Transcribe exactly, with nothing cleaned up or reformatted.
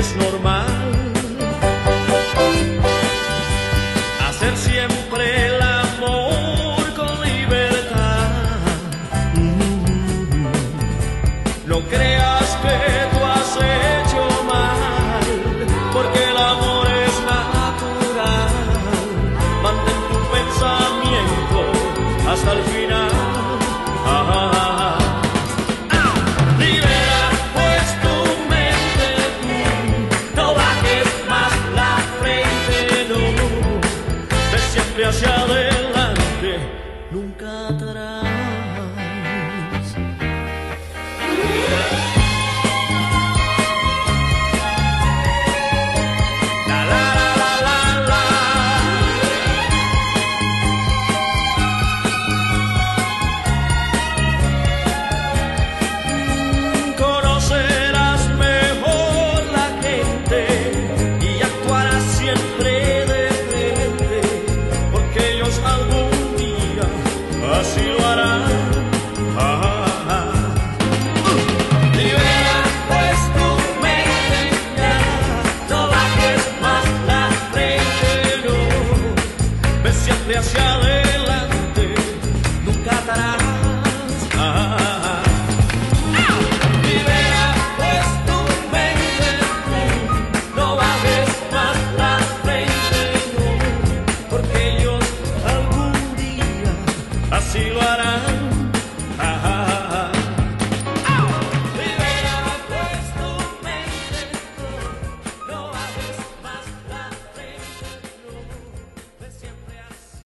es normal hacer siempre el amor con libertad. No creas que tú has hecho mal, porque el amor es natural. Mantén tu pensamiento hasta el final. Ah, ah, ah. Hacia adelante, nunca atrás. La la la la la la. Conocerás mejor la gente y actuarás siempre de frente, ellos algún día así lo harán. Ah, ah, ah. Uh. Libera pues tu mente ya, no bajes más la frente, no. Ve siempre hacia adelante, nunca atrás. Ah, ah, ah. Libera pues tu mente, no bajes más la frente, no, porque ellos así lo hará.